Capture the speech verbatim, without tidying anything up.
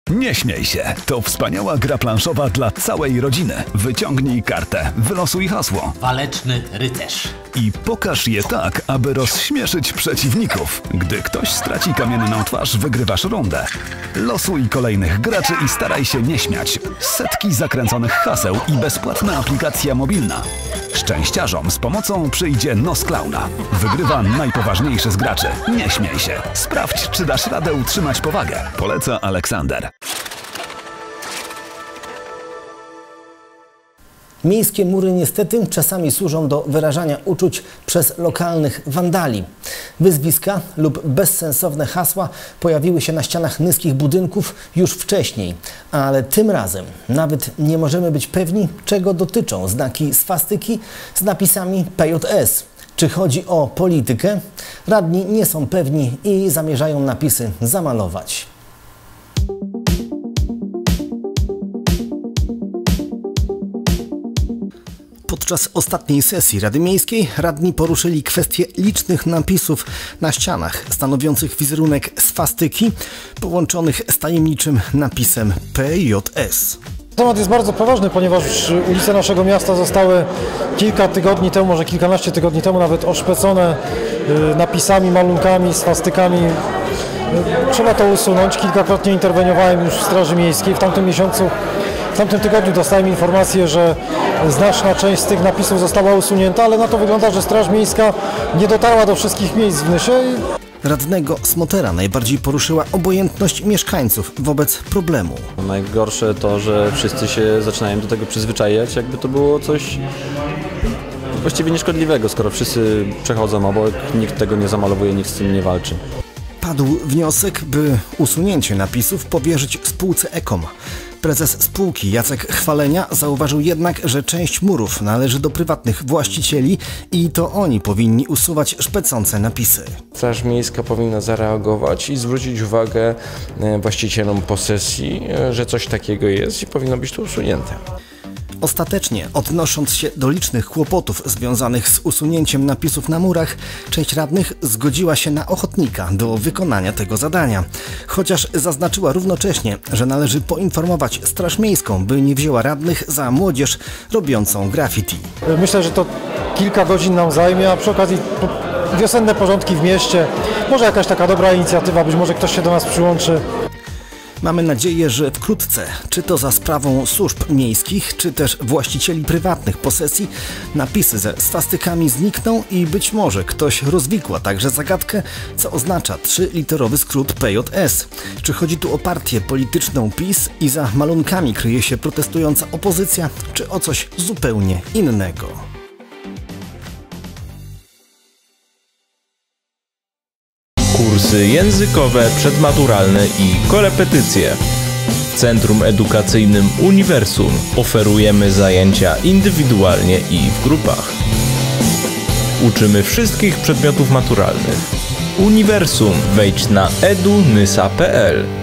Nie śmiej się, to wspaniała gra planszowa dla całej rodziny. Wyciągnij kartę, wylosuj hasło. Waleczny rycerz. I pokaż je tak, aby rozśmieszyć przeciwników. Gdy ktoś straci kamienną twarz, wygrywasz rundę. Losuj kolejnych graczy i staraj się nie śmiać. Setki zakręconych haseł i bezpłatna aplikacja mobilna. Szczęściarzom z pomocą przyjdzie nos klauna. Wygrywa najpoważniejszy z graczy. Nie śmiej się. Sprawdź, czy dasz radę utrzymać powagę. Poleca Aleksander. Miejskie mury niestety czasami służą do wyrażania uczuć przez lokalnych wandali. Wyzwiska lub bezsensowne hasła pojawiły się na ścianach niskich budynków już wcześniej, ale tym razem nawet nie możemy być pewni, czego dotyczą znaki swastyki z napisami P J S. Czy chodzi o politykę? Radni nie są pewni i zamierzają napisy zamalować. Podczas ostatniej sesji Rady Miejskiej radni poruszyli kwestię licznych napisów na ścianach, stanowiących wizerunek swastyki, połączonych z tajemniczym napisem P J S. Temat jest bardzo poważny, ponieważ ulice naszego miasta zostały kilka tygodni temu, może kilkanaście tygodni temu nawet oszpecone napisami, malunkami, swastykami. Trzeba to usunąć. Kilkakrotnie interweniowałem już w Straży Miejskiej. W tamtym miesiącu, w tamtym tygodniu dostałem informację, że znaczna część z tych napisów została usunięta, ale na to wygląda, że Straż Miejska nie dotarła do wszystkich miejsc w Nysie. Radnego Smotera najbardziej poruszyła obojętność mieszkańców wobec problemu. Najgorsze to, że wszyscy się zaczynają do tego przyzwyczajać, jakby to było coś właściwie nieszkodliwego, skoro wszyscy przechodzą obok, nikt tego nie zamalowuje, nikt z tym nie walczy. Padł wniosek, by usunięcie napisów powierzyć spółce Ekom. Prezes spółki Jacek Chwalenia zauważył jednak, że część murów należy do prywatnych właścicieli i to oni powinni usuwać szpecące napisy. Straż Miejska powinna zareagować i zwrócić uwagę właścicielom posesji, że coś takiego jest i powinno być to usunięte. Ostatecznie, odnosząc się do licznych kłopotów związanych z usunięciem napisów na murach, część radnych zgodziła się na ochotnika do wykonania tego zadania. Chociaż zaznaczyła równocześnie, że należy poinformować Straż Miejską, by nie wzięła radnych za młodzież robiącą graffiti. Myślę, że to kilka godzin nam zajmie, a przy okazji wiosenne porządki w mieście, może jakaś taka dobra inicjatywa, być może ktoś się do nas przyłączy. Mamy nadzieję, że wkrótce, czy to za sprawą służb miejskich, czy też właścicieli prywatnych posesji, napisy ze swastykami znikną i być może ktoś rozwikła także zagadkę, co oznacza trzyliterowy skrót P J S. Czy chodzi tu o partię polityczną PiS i za malunkami kryje się protestująca opozycja, czy o coś zupełnie innego? Kursy językowe, przedmaturalne i korepetycje. W Centrum Edukacyjnym Uniwersum oferujemy zajęcia indywidualnie i w grupach. Uczymy wszystkich przedmiotów maturalnych. Uniwersum. Wejdź na edu nysa kropka p l.